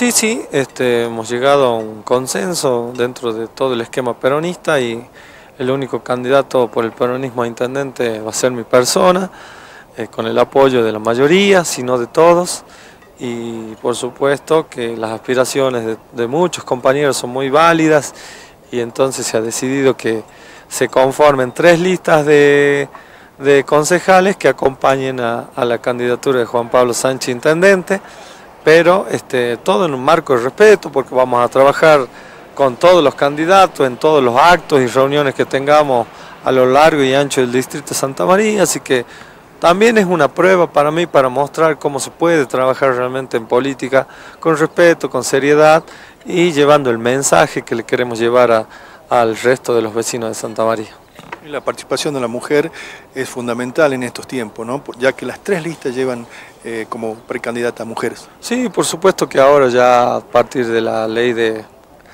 Sí, sí, hemos llegado a un consenso dentro de todo el esquema peronista y el único candidato por el peronismo a intendente va a ser mi persona, con el apoyo de la mayoría, si no de todos, y por supuesto que las aspiraciones de muchos compañeros son muy válidas y entonces se ha decidido que se conformen 3 listas de concejales que acompañen a la candidatura de Juan Pablo Sánchez intendente, pero todo en un marco de respeto, porque vamos a trabajar con todos los candidatos en todos los actos y reuniones que tengamos a lo largo y ancho del distrito de Santa María, así que también es una prueba para mí para mostrar cómo se puede trabajar realmente en política con respeto, con seriedad y llevando el mensaje que le queremos llevar al resto de los vecinos de Santa María. Y la participación de la mujer es fundamental en estos tiempos, ¿no? Ya que las 3 listas llevan como precandidata a mujeres. Sí, por supuesto que ahora ya a partir de la ley de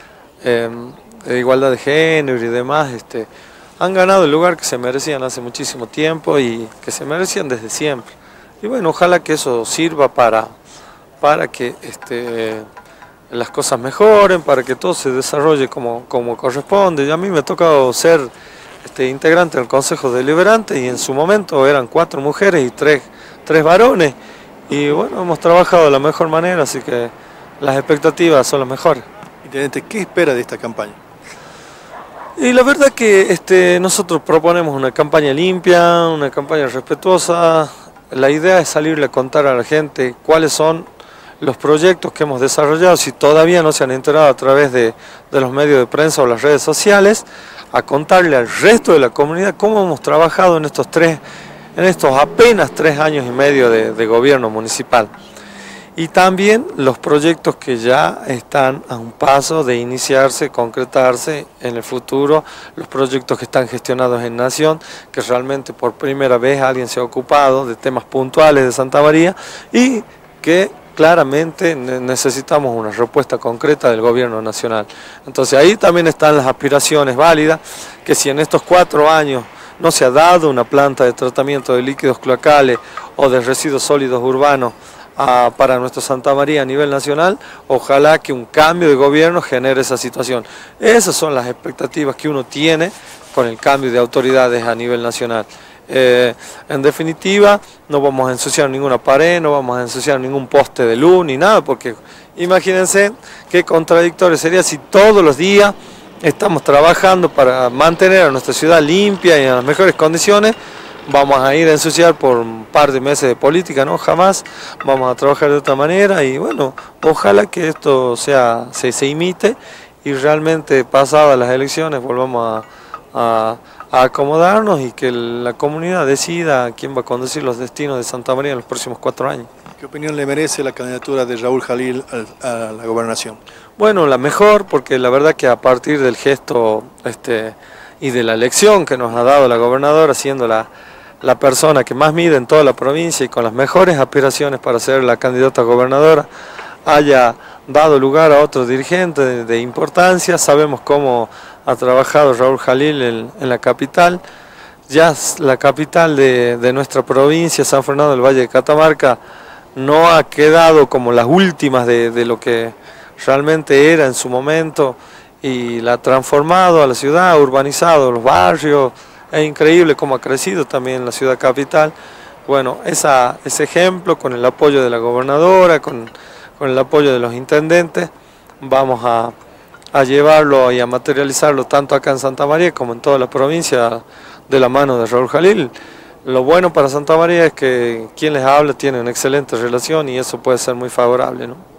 igualdad de género y demás, han ganado el lugar que se merecían hace muchísimo tiempo y que se merecían desde siempre. Y bueno, ojalá que eso sirva para que las cosas mejoren, para que todo se desarrolle como corresponde. Y a mí me ha tocado ser integrante del Consejo Deliberante y en su momento eran 4 mujeres y 3 varones. Y bueno, hemos trabajado de la mejor manera, así que las expectativas son las mejores. Intendente, ¿qué espera de esta campaña? Y la verdad que nosotros proponemos una campaña limpia, una campaña respetuosa. La idea es salirle a contar a la gente cuáles son los proyectos que hemos desarrollado, si todavía no se han enterado a través de los medios de prensa o las redes sociales, a contarle al resto de la comunidad cómo hemos trabajado en estos apenas 3 años y medio de gobierno municipal. Y también los proyectos que ya están a un paso de iniciarse, concretarse en el futuro, los proyectos que están gestionados en Nación, que realmente por primera vez alguien se ha ocupado de temas puntuales de Santa María y que claramente necesitamos una respuesta concreta del gobierno nacional. Entonces ahí también están las aspiraciones válidas, que si en estos 4 años no se ha dado una planta de tratamiento de líquidos cloacales o de residuos sólidos urbanos para nuestro Santa María a nivel nacional, ojalá que un cambio de gobierno genere esa situación. Esas son las expectativas que uno tiene con el cambio de autoridades a nivel nacional. En definitiva, no vamos a ensuciar ninguna pared, no vamos a ensuciar ningún poste de luz ni nada, porque imagínense qué contradictorio sería si todos los días estamos trabajando para mantener a nuestra ciudad limpia y en las mejores condiciones. Vamos a ir a ensuciar por un par de meses de política, ¿no? Jamás vamos a trabajar de otra manera y bueno, ojalá que esto se imite y realmente pasadas las elecciones volvamos a acomodarnos y que la comunidad decida quién va a conducir los destinos de Santa María en los próximos 4 años. ¿Qué opinión le merece la candidatura de Raúl Jalil a la gobernación? Bueno, la mejor, porque la verdad que a partir del gesto y de la elección que nos ha dado la gobernadora, siendo la persona que más mide en toda la provincia y con las mejores aspiraciones para ser la candidata a gobernadora, haya dado lugar a otros dirigentes de importancia. Sabemos cómo ha trabajado Raúl Jalil en la capital. Ya la capital de nuestra provincia, San Fernando del Valle de Catamarca, no ha quedado como las últimas de lo que realmente era en su momento y la ha transformado a la ciudad, ha urbanizado los barrios. Es increíble cómo ha crecido también la ciudad capital. Bueno, ese ejemplo, con el apoyo de la gobernadora, con el apoyo de los intendentes, vamos a llevarlo y a materializarlo tanto acá en Santa María como en toda la provincia de la mano de Raúl Jalil. Lo bueno para Santa María es que quien les habla tiene una excelente relación y eso puede ser muy favorable, ¿no?